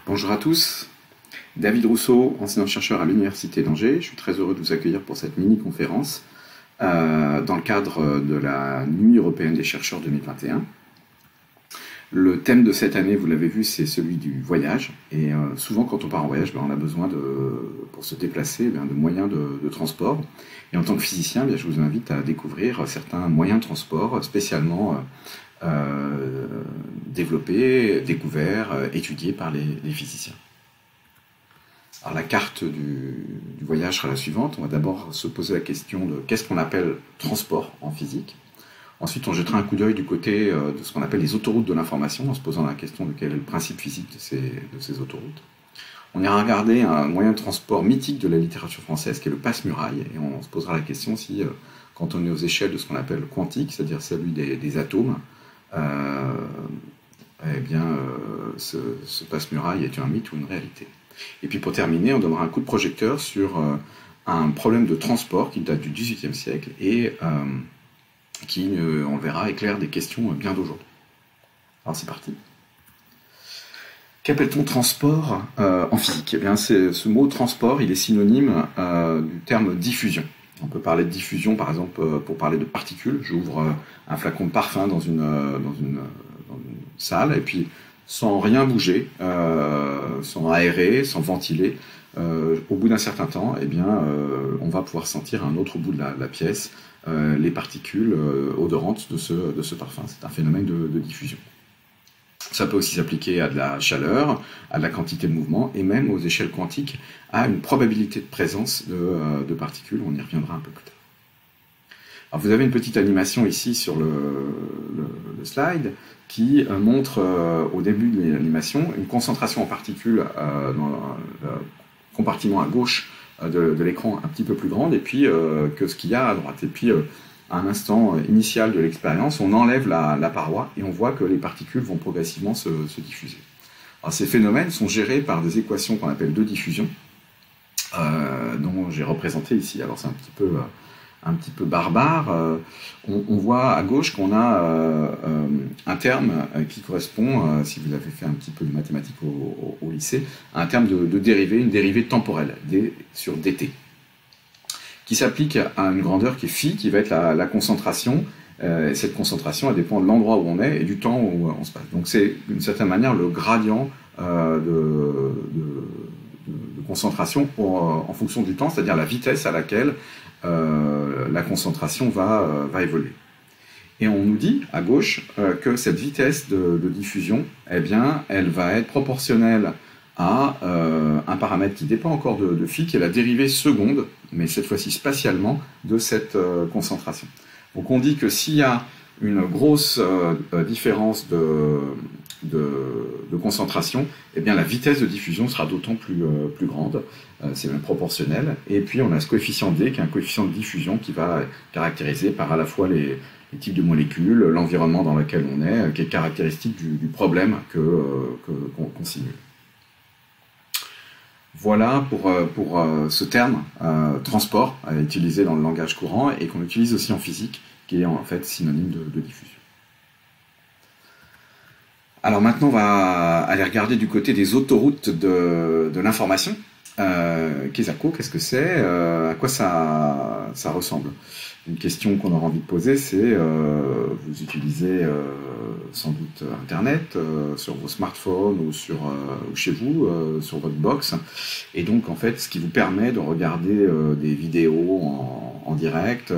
Bonjour à tous, David Rousseau, enseignant-chercheur à l'Université d'Angers. Je suis très heureux de vous accueillir pour cette mini-conférence dans le cadre de la Nuit européenne des chercheurs 2021. Le thème de cette année, vous l'avez vu, c'est celui du voyage. Et souvent, quand on part en voyage, on a besoin, pour se déplacer, de moyens de transport. Et en tant que physicien, je vous invite à découvrir certains moyens de transport spécialement développés, découverts, étudiés par les physiciens. Alors la carte du voyage sera la suivante. On va d'abord se poser la question de qu'est-ce qu'on appelle transport en physique. Ensuite, on jettera un coup d'œil du côté de ce qu'on appelle les autoroutes de l'information, en se posant la question de quel est le principe physique de ces autoroutes. On ira regarder un moyen de transport mythique de la littérature française, qui est le passe-muraille, et on se posera la question si, quand on est aux échelles de ce qu'on appelle quantique, c'est-à-dire celui des atomes, ce passe-muraille est un mythe ou une réalité. Et puis pour terminer, on donnera un coup de projecteur sur un problème de transport qui date du XVIIIe siècle et qui, on le verra, éclaire des questions bien d'aujourd'hui. Alors c'est parti. Qu'appelle-t-on transport en physique? Eh bien, ce mot transport, il est synonyme du terme diffusion. On peut parler de diffusion, par exemple, pour parler de particules. J'ouvre un flacon de parfum dans une salle, et puis sans rien bouger, sans aérer, sans ventiler, au bout d'un certain temps, on va pouvoir sentir à un autre bout de la pièce les particules odorantes de ce parfum. C'est un phénomène de diffusion. Ça peut aussi s'appliquer à de la chaleur, à de la quantité de mouvement, et même aux échelles quantiques, à une probabilité de présence de particules. On y reviendra un peu plus tard. Alors vous avez une petite animation ici sur le slide qui montre au début de l'animation une concentration en particules dans le compartiment à gauche de l'écran un petit peu plus grande, et puis que ce qu'il y a à droite. Et puis à un instant initial de l'expérience, on enlève la paroi et on voit que les particules vont progressivement se diffuser. Alors, ces phénomènes sont gérés par des équations qu'on appelle de diffusion, dont j'ai représenté ici. Alors c'est un petit peu barbare. On voit à gauche qu'on a un terme qui correspond, si vous avez fait un petit peu de mathématiques au lycée, à un terme de dérivée, une dérivée temporelle, d sur dt, qui s'applique à une grandeur qui est phi, qui va être la concentration. Et cette concentration, elle dépend de l'endroit où on est et du temps où on se passe. Donc c'est d'une certaine manière le gradient de concentration en fonction du temps, c'est-à-dire la vitesse à laquelle la concentration va évoluer. Et on nous dit, à gauche, que cette vitesse de diffusion, elle va être proportionnelle à un paramètre qui dépend encore de phi, qui est la dérivée seconde, mais cette fois-ci spatialement, de cette concentration. Donc on dit que s'il y a une grosse différence de concentration, la vitesse de diffusion sera d'autant plus grande, c'est même proportionnel. Et puis on a ce coefficient D, qui est un coefficient de diffusion qui va caractériser par à la fois les types de molécules, l'environnement dans lequel on est, qui est caractéristique du problème qu'on simule. Voilà pour ce terme transport utilisé dans le langage courant et qu'on utilise aussi en physique, qui est en fait synonyme de diffusion. Alors maintenant, on va aller regarder du côté des autoroutes de l'information. Qu'est-ce que c'est? À quoi ça ressemble? Une question qu'on aura envie de poser, c'est vous utilisez sans doute Internet sur vos smartphones ou chez vous, sur votre box, et donc en fait ce qui vous permet de regarder des vidéos en direct,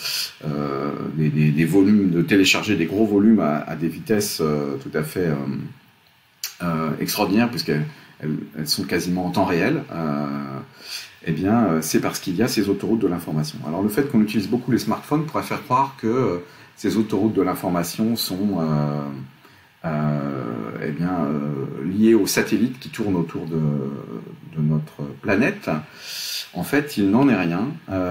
des volumes, de télécharger des gros volumes à des vitesses tout à fait extraordinaires, puisqu'elles sont quasiment en temps réel. C'est parce qu'il y a ces autoroutes de l'information. Alors le fait qu'on utilise beaucoup les smartphones pourrait faire croire que ces autoroutes de l'information sont liées aux satellites qui tournent autour de notre planète. En fait, il n'en est rien.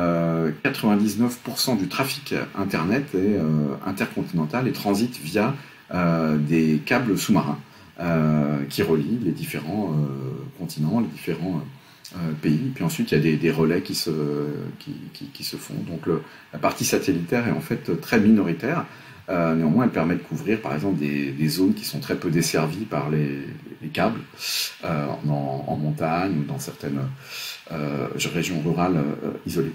99% du trafic Internet est intercontinental et transite via des câbles sous-marins qui relient les différents continents, les différents pays. Puis ensuite, il y a des relais qui se font. Donc la partie satellitaire est en fait très minoritaire. Néanmoins, elle permet de couvrir, par exemple, des zones qui sont très peu desservies par les câbles, en montagne ou dans certaines régions rurales isolées.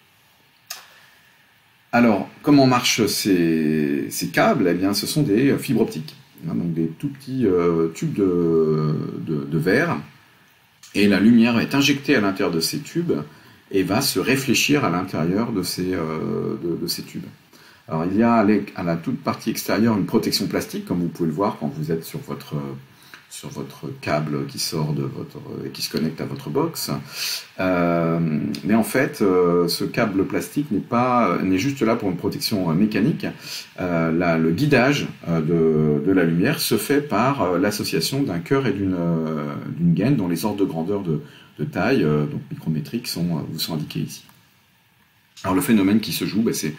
Alors, comment marchent ces câbles? Eh bien, ce sont des fibres optiques, donc des tout petits tubes de verre, et la lumière est injectée à l'intérieur de ces tubes et va se réfléchir à l'intérieur de ces tubes. Alors, il y a à la toute partie extérieure une protection plastique, comme vous pouvez le voir quand vous êtes sur votre câble qui sort qui se connecte à votre box. Mais en fait, ce câble plastique n'est juste là pour une protection mécanique. Le guidage de la lumière se fait par l'association d'un cœur et d'une gaine dont les ordres de grandeur de taille, donc micrométriques, vous sont indiqués ici. Alors le phénomène qui se joue, c'est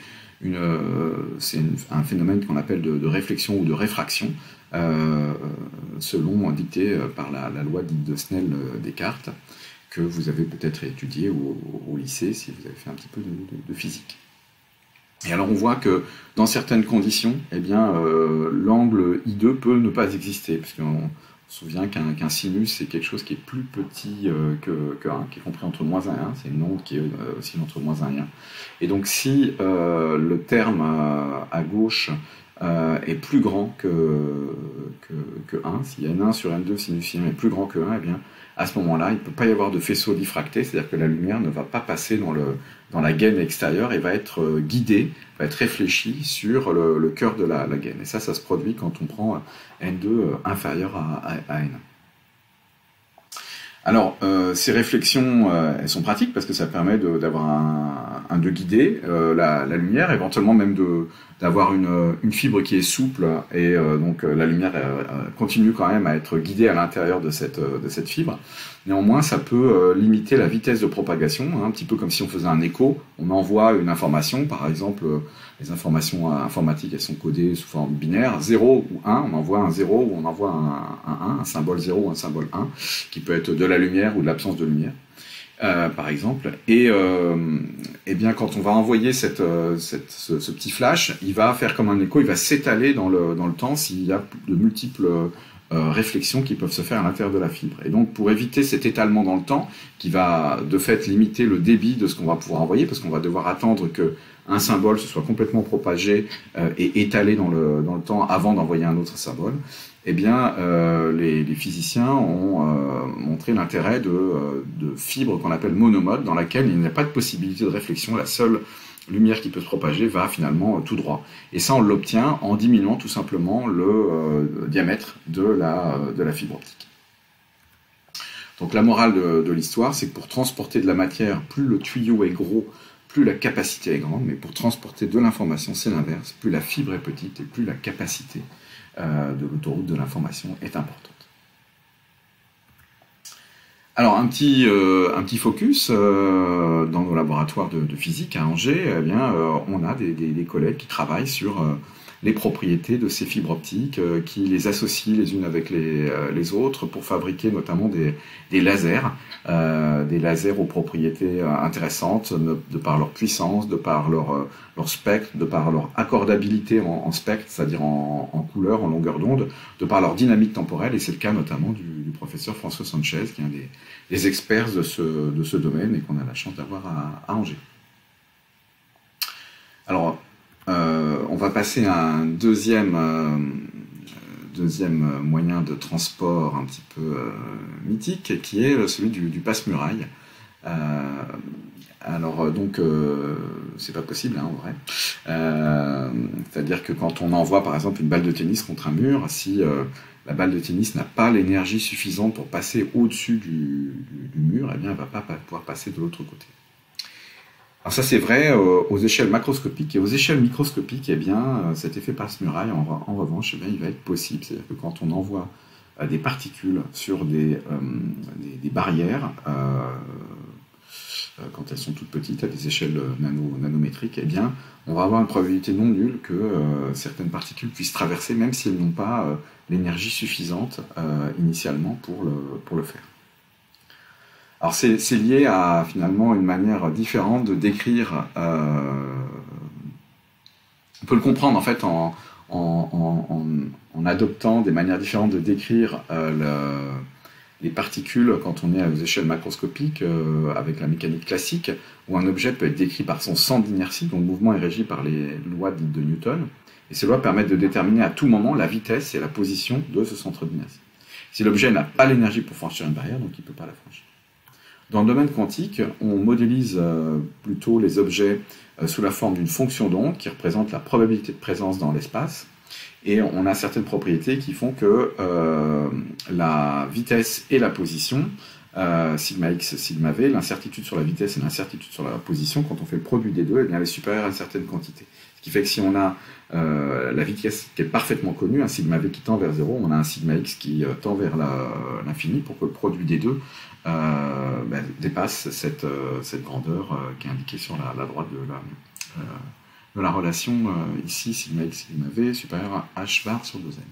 un phénomène qu'on appelle de réflexion ou de réfraction, selon dicté par la loi dite de Snell-Descartes, que vous avez peut-être étudié au lycée si vous avez fait un petit peu de physique. Et alors on voit que dans certaines conditions, eh bien, l'angle I2 peut ne pas exister, parce qu'on se souvient qu'un sinus c'est quelque chose qui est plus petit que 1, qui est compris entre moins 1 et 1, c'est une onde qui est aussi entre moins 1 et 1. Et donc si le terme à gauche est plus grand que 1, si n1 sur n2 sinus I1 est plus grand que 1, eh bien, à ce moment-là, il ne peut pas y avoir de faisceau diffracté, c'est-à-dire que la lumière ne va pas passer dans la gaine extérieure et va être guidée, va être réfléchie sur le cœur de la gaine. Et ça se produit quand on prend n2 inférieur à n1. Alors, ces réflexions, elles sont pratiques parce que ça permet de guider la lumière, éventuellement même d'avoir une fibre qui est souple et donc la lumière continue quand même à être guidée à l'intérieur de cette fibre. Néanmoins, ça peut limiter la vitesse de propagation, un petit peu comme si on faisait un écho. On envoie une information, par exemple, les informations informatiques, elles sont codées sous forme binaire, 0 ou 1, on envoie un 0 ou on envoie un 1, un symbole 0 ou un symbole 1, qui peut être de la lumière ou de l'absence de lumière. Par exemple, et bien quand on va envoyer ce petit flash, il va faire comme un écho, il va s'étaler dans le temps s'il y a de multiples réflexions qui peuvent se faire à l'intérieur de la fibre. Et donc pour éviter cet étalement dans le temps, qui va de fait limiter le débit de ce qu'on va pouvoir envoyer, parce qu'on va devoir attendre que un symbole se soit complètement propagé et étalé dans le temps avant d'envoyer un autre symbole, eh bien, les physiciens ont montré l'intérêt de fibres qu'on appelle monomodes, dans laquelle il n'y a pas de possibilité de réflexion, la seule lumière qui peut se propager va finalement tout droit. Et ça, on l'obtient en diminuant tout simplement le diamètre de la fibre optique. Donc la morale de l'histoire, c'est que pour transporter de la matière, plus le tuyau est gros, plus la capacité est grande, mais pour transporter de l'information, c'est l'inverse. Plus la fibre est petite et plus la capacité de l'autoroute de l'information est importante. Alors un petit focus dans nos laboratoires de physique à Angers, eh bien, on a des collègues qui travaillent sur les propriétés de ces fibres optiques, qui les associent les unes avec les autres pour fabriquer notamment des lasers aux propriétés intéressantes de par leur puissance, de par leur spectre, de par leur accordabilité en spectre, c'est-à-dire en couleur, en longueur d'onde, de par leur dynamique temporelle, et c'est le cas notamment du professeur François Sanchez, qui est un des experts de ce domaine et qu'on a la chance d'avoir à Angers. Alors, on va passer à un deuxième moyen de transport un petit peu mythique, qui est celui du passe-muraille. Alors donc c'est pas possible en vrai. C'est-à-dire que quand on envoie par exemple une balle de tennis contre un mur, si la balle de tennis n'a pas l'énergie suffisante pour passer au-dessus du mur, eh bien elle va pas pouvoir passer de l'autre côté. Alors ça c'est vrai aux échelles macroscopiques, et aux échelles microscopiques, eh bien cet effet passe-muraille en revanche, eh bien, il va être possible. C'est-à-dire que quand on envoie des particules sur des barrières, quand elles sont toutes petites, à des échelles nanométriques, eh bien, on va avoir une probabilité non nulle que certaines particules puissent traverser, même si elles n'ont pas l'énergie suffisante initialement pour le faire. Alors c'est lié à finalement une manière différente de décrire On peut le comprendre en fait en adoptant des manières différentes de décrire les particules quand on est aux échelles macroscopiques avec la mécanique classique, où un objet peut être décrit par son centre d'inertie, dont le mouvement est régi par les lois dites de Newton, et ces lois permettent de déterminer à tout moment la vitesse et la position de ce centre d'inertie. Si l'objet n'a pas l'énergie pour franchir une barrière, donc il ne peut pas la franchir. Dans le domaine quantique, on modélise plutôt les objets sous la forme d'une fonction d'onde qui représente la probabilité de présence dans l'espace. Et on a certaines propriétés qui font que la vitesse et la position, sigma x, sigma v, l'incertitude sur la vitesse et l'incertitude sur la position, quand on fait le produit des deux, eh bien, elle est supérieure à une certaine quantité. Ce qui fait que si on a la vitesse qui est parfaitement connue, un sigma v qui tend vers 0, on a un sigma x qui tend vers l'infini pour que le produit des deux dépasse cette grandeur qui est indiquée sur la droite de la relation ici, sigma x, sigma v, supérieur à h bar sur 2n.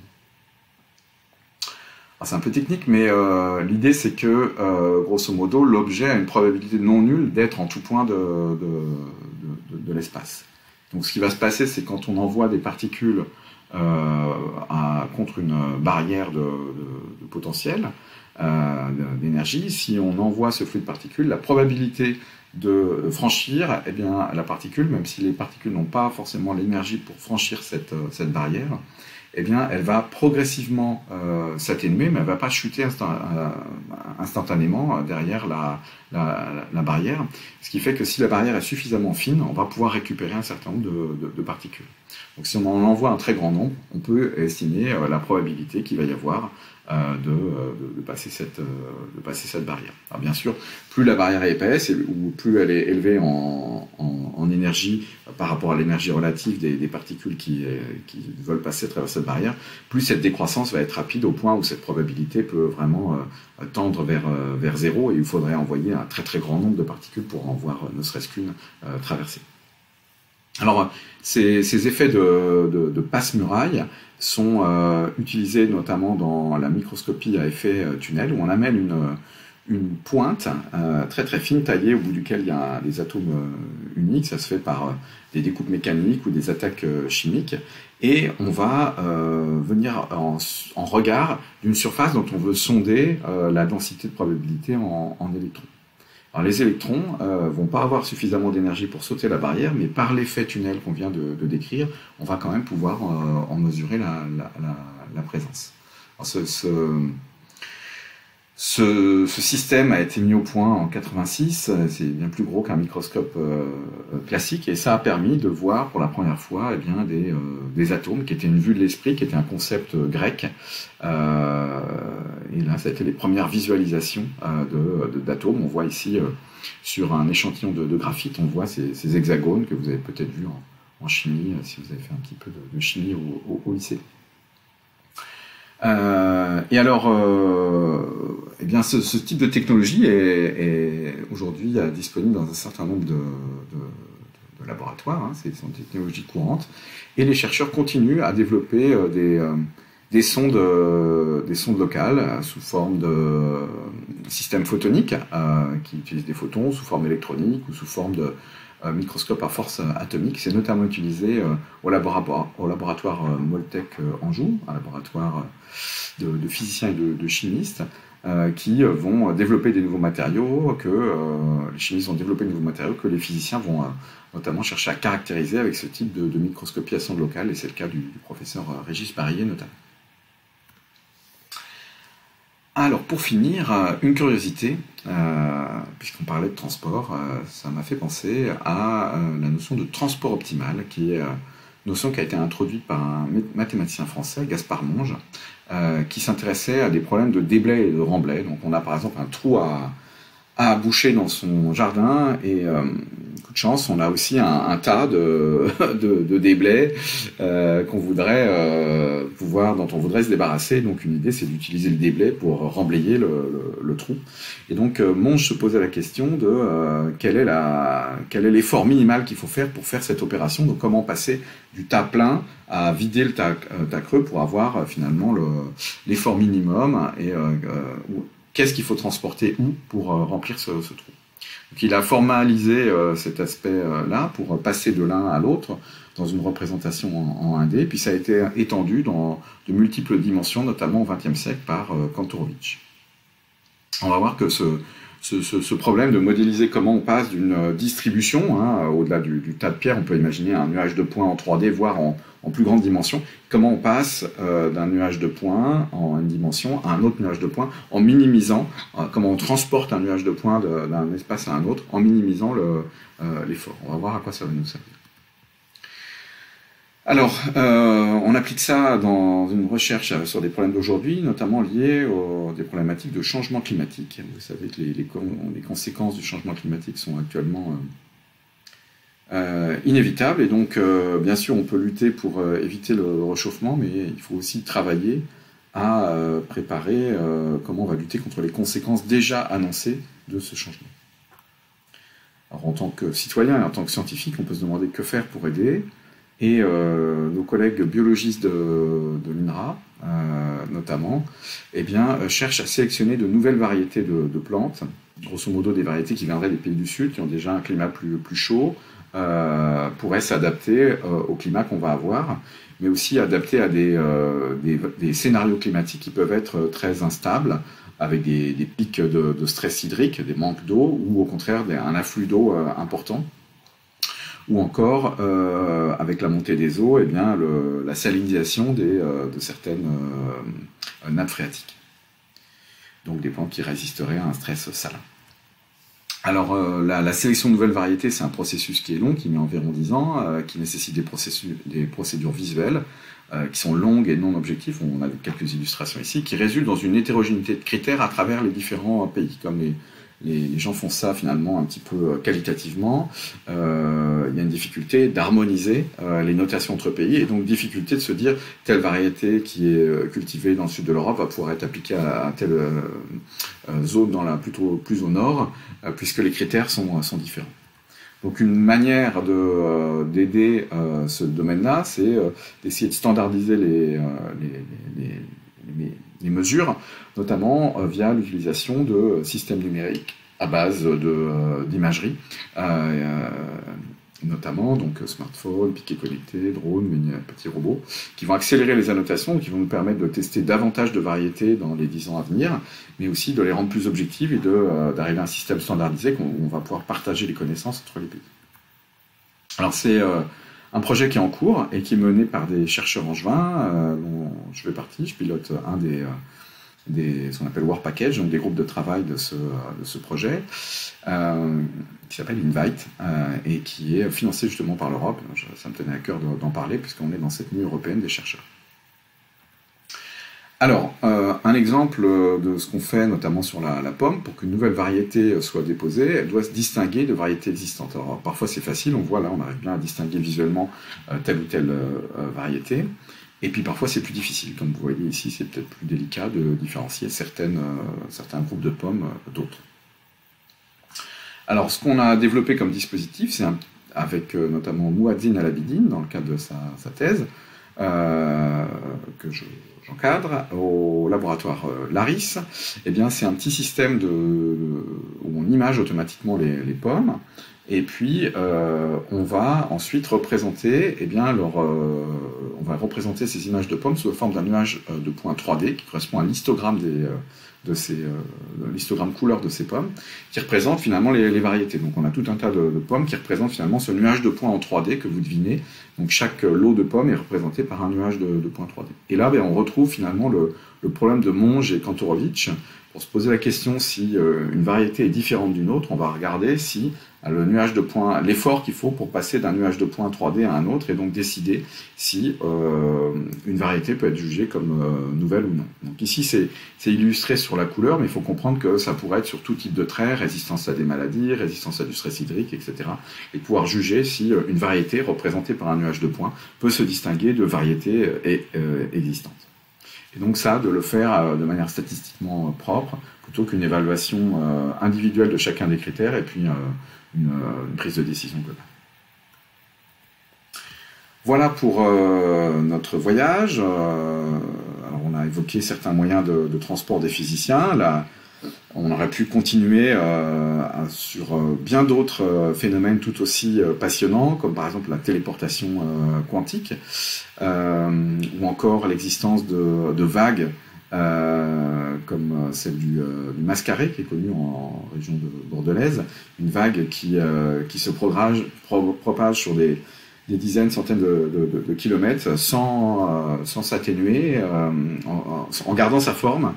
C'est un peu technique, mais l'idée c'est que, grosso modo, l'objet a une probabilité non nulle d'être en tout point de l'espace. Donc ce qui va se passer, c'est quand on envoie des particules contre une barrière de potentiel, d'énergie, si on envoie ce flux de particules, la probabilité de franchir, eh bien, la particule, même si les particules n'ont pas forcément l'énergie pour franchir cette barrière, eh bien, elle va progressivement s'atténuer, mais elle ne va pas chuter instantanément derrière la barrière. Ce qui fait que si la barrière est suffisamment fine, on va pouvoir récupérer un certain nombre de particules. Donc si on en envoie un très grand nombre, on peut estimer la probabilité qu'il va y avoir de passer cette barrière. Alors bien sûr, plus la barrière est épaisse, ou plus elle est élevée en énergie par rapport à l'énergie relative des particules qui veulent passer à travers cette barrière, plus cette décroissance va être rapide au point où cette probabilité peut vraiment tendre vers 0, et il faudrait envoyer un très très grand nombre de particules pour en voir ne serait-ce qu'une traverser. Alors, ces effets de passe-muraille sont utilisés notamment dans la microscopie à effet tunnel, où on amène une pointe très très fine, taillée, au bout duquel il y a des atomes uniques. Ça se fait par des découpes mécaniques ou des attaques chimiques, et on va venir en regard d'une surface dont on veut sonder la densité de probabilité en électrons. Alors, les électrons vont pas avoir suffisamment d'énergie pour sauter la barrière, mais par l'effet tunnel qu'on vient de décrire, on va quand même pouvoir en mesurer la présence. Alors, ce système a été mis au point en 86, c'est bien plus gros qu'un microscope classique, et ça a permis de voir pour la première fois des atomes, qui étaient une vue de l'esprit, qui était un concept grec. Et là, ça a été les premières visualisations d'atomes. On voit ici, sur un échantillon de graphite, on voit ces hexagones que vous avez peut-être vus en chimie, si vous avez fait un petit peu de chimie au lycée. Et alors, eh bien, ce type de technologie est aujourd'hui disponible dans un certain nombre de laboratoires, hein, c'est une technologie courante, et les chercheurs continuent à développer des sondes locales sous forme de systèmes photoniques qui utilisent des photons, sous forme électronique ou sous forme de microscope à force atomique. C'est notamment utilisé au laboratoire Moltech Anjou, un laboratoire de physiciens et de chimistes qui vont développer des nouveaux matériaux, les chimistes vont développer de nouveaux matériaux que les physiciens vont notamment chercher à caractériser avec ce type de microscopie à sonde locale, et c'est le cas du professeur Régis Barillet notamment. Alors, pour finir, une curiosité, puisqu'on parlait de transport, ça m'a fait penser à la notion de transport optimal, qui est une notion qui a été introduite par un mathématicien français, Gaspard Monge, qui s'intéressait à des problèmes de déblais et de remblais. Donc, on a par exemple un trou à boucher dans son jardin, et coup de chance, on a aussi un tas de déblais dont on voudrait se débarrasser. Donc une idée, c'est d'utiliser le déblai pour remblayer le trou. Et donc Monge se posait la question de quel est l'effort minimal qu'il faut faire pour faire cette opération. Donc comment passer du tas plein à vider le tas creux pour avoir finalement l'effort minimum, et qu'est-ce qu'il faut transporter où pour remplir ce trou. Donc il a formalisé cet aspect-là pour passer de l'un à l'autre, dans une représentation en 1D, puis ça a été étendu dans de multiples dimensions, notamment au XXe siècle par Kantorovich. On va voir que ce problème de modéliser comment on passe d'une distribution, au-delà du tas de pierres, on peut imaginer un nuage de points en 3D, voire en plus grande dimension, comment on passe d'un nuage de points en une dimension à un autre nuage de points, en minimisant, comment on transporte un nuage de points d'un espace à un autre, en minimisant l'effort. On va voir à quoi ça va nous servir. Alors, on applique ça dans une recherche sur des problèmes d'aujourd'hui, notamment liés aux des problématiques de changement climatique. Vous savez que les conséquences du changement climatique sont actuellement inévitables, et donc, bien sûr, on peut lutter pour éviter le réchauffement, mais il faut aussi travailler à préparer comment on va lutter contre les conséquences déjà annoncées de ce changement. Alors, en tant que citoyen et en tant que scientifique, on peut se demander que faire pour aider. Et nos collègues biologistes de l'INRA, notamment, cherchent à sélectionner de nouvelles variétés de plantes, grosso modo des variétés qui viendraient des pays du Sud, qui ont déjà un climat plus chaud, pourraient s'adapter au climat qu'on va avoir, mais aussi adapter à des scénarios climatiques qui peuvent être très instables, avec des pics de stress hydrique, des manques d'eau, ou au contraire un afflux d'eau important. Ou encore, avec la montée des eaux, la salinisation de certaines nappes phréatiques. Donc des plantes qui résisteraient à un stress salin. Alors, la sélection de nouvelles variétés, c'est un processus qui est long, qui met environ 10 ans, qui nécessite des procédures visuelles, qui sont longues et non objectives. On a quelques illustrations ici, qui résultent dans une hétérogénéité de critères à travers les différents pays, comme les gens font ça finalement un petit peu qualitativement. Il y a une difficulté d'harmoniser les notations entre pays, et donc difficulté de se dire telle variété qui est cultivée dans le sud de l'Europe va pouvoir être appliquée à telle zone plutôt plus au nord, puisque les critères sont différents. Donc une manière d'aider ce domaine-là, c'est d'essayer de standardiser les mesures, notamment via l'utilisation de systèmes numériques à base d'imagerie, notamment donc smartphones, piquets connectés, drones, petits robots, qui vont accélérer les annotations, qui vont nous permettre de tester davantage de variétés dans les 10 ans à venir, mais aussi de les rendre plus objectives et d'arriver à un système standardisé où on va pouvoir partager les connaissances entre les pays. Alors c'est un projet qui est en cours et qui est mené par des chercheurs angevins, dont je fais partie. Je pilote un ce qu'on appelle Work Package, donc des groupes de travail de ce projet, qui s'appelle Invite, et qui est financé justement par l'Europe. Ça me tenait à cœur d'en parler, puisqu'on est dans cette nuit européenne des chercheurs. Alors, un exemple de ce qu'on fait, notamment sur la pomme, pour qu'une nouvelle variété soit déposée, elle doit se distinguer de variétés existantes. Alors, parfois c'est facile, on voit là, on arrive bien à distinguer visuellement telle ou telle variété, et puis parfois c'est plus difficile. Comme vous voyez ici, c'est peut-être plus délicat de différencier certains groupes de pommes d'autres. Alors, ce qu'on a développé comme dispositif, c'est avec notamment Mouadzine Alabidine, dans le cadre de sa thèse, que j'encadre au laboratoire Laris. C'est un petit système où on image automatiquement les pommes, et puis on va ensuite représenter, on va représenter ces images de pommes sous la forme d'un nuage de points 3D qui correspond à l'histogramme l'histogramme couleur de ces pommes, qui représente finalement les variétés. Donc on a tout un tas de pommes qui représentent finalement ce nuage de points en 3D que vous devinez. Donc chaque lot de pommes est représenté par un nuage de points 3D. Et là, on retrouve finalement le problème de Monge et Kantorovich. Pour se poser la question si une variété est différente d'une autre, on va regarder si le nuage de points, l'effort qu'il faut pour passer d'un nuage de points 3D à un autre, et donc décider si une variété peut être jugée comme nouvelle ou non. Donc ici, c'est illustré sur la couleur, mais il faut comprendre que ça pourrait être sur tout type de traits, résistance à des maladies, résistance à du stress hydrique, etc. Et pouvoir juger si une variété représentée par un nuage de points peut se distinguer de variétés existantes. Et donc ça, de le faire de manière statistiquement propre, plutôt qu'une évaluation individuelle de chacun des critères, et puis une prise de décision globale. Voilà pour notre voyage. Alors on a évoqué certains moyens de transport des physiciens. On aurait pu continuer sur bien d'autres phénomènes tout aussi passionnants, comme par exemple la téléportation quantique, ou encore l'existence de vagues comme celle du Mascaret, qui est connue en région bordelaise, une vague qui se propage sur des dizaines, centaines de kilomètres sans s'atténuer, en gardant sa forme,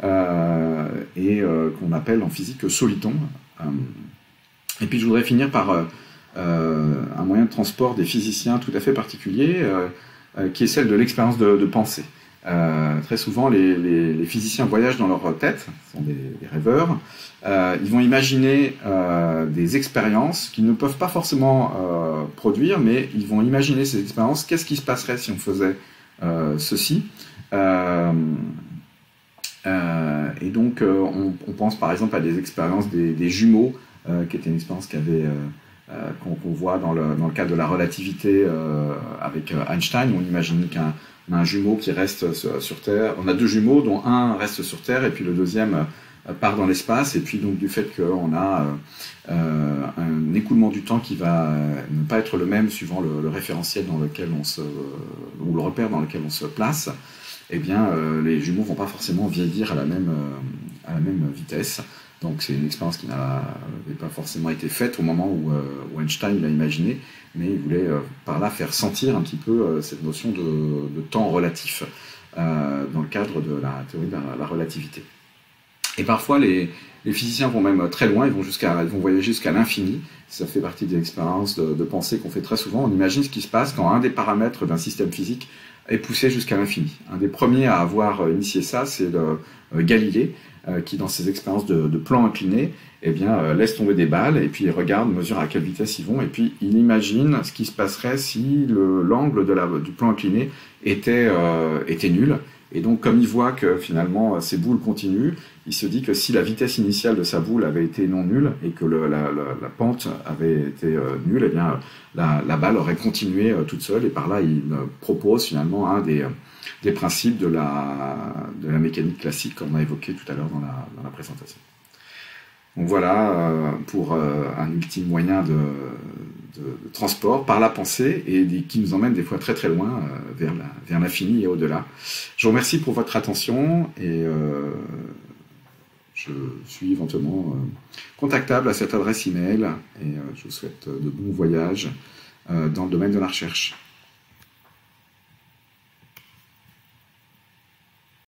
qu'on appelle en physique soliton. Et puis je voudrais finir par un moyen de transport des physiciens tout à fait particulier, qui est celle de l'expérience de pensée. Très souvent, les physiciens voyagent dans leur tête, ce sont des rêveurs. Ils vont imaginer des expériences qu'ils ne peuvent pas forcément produire, mais ils vont imaginer ces expériences. Qu'est-ce qui se passerait si on faisait ceci? Et donc, on pense par exemple à des expériences des jumeaux, qui était une expérience qu'on voit dans le cadre de la relativité avec Einstein. On imagine on a un jumeau qui reste sur Terre. On a deux jumeaux dont un reste sur Terre et puis le deuxième part dans l'espace. Et puis donc du fait qu'on a un écoulement du temps qui va ne pas être le même suivant le référentiel dans lequel ou le repère dans lequel on se place, eh bien les jumeaux vont pas forcément vieillir à la même vitesse. Donc c'est une expérience qui n'avait pas forcément été faite au moment où Einstein l'a imaginé, mais il voulait par là faire sentir un petit peu cette notion de temps relatif dans le cadre de la théorie de la relativité. Et parfois les physiciens vont même très loin, ils vont voyager jusqu'à l'infini. Ça fait partie des expériences de pensée qu'on fait très souvent. On imagine ce qui se passe quand un des paramètres d'un système physique est poussé jusqu'à l'infini. Un des premiers à avoir initié ça, c'est Galilée, qui dans ses expériences de plan incliné, eh bien, laisse tomber des balles et puis il regarde, mesure à quelle vitesse ils vont et puis il imagine ce qui se passerait si l'angle du plan incliné était nul. Et donc comme il voit que finalement ces boules continuent, il se dit que si la vitesse initiale de sa boule avait été non nulle et que la pente avait été nulle, eh bien la balle aurait continué toute seule, et par là il propose finalement un des principes de la mécanique classique qu'on a évoqué tout à l'heure dans la présentation. Donc voilà pour un ultime moyen de transport par la pensée et qui nous emmène des fois très très loin vers l'infini et au-delà. Je vous remercie pour votre attention et je suis éventuellement contactable à cette adresse email et je vous souhaite de bons voyages dans le domaine de la recherche.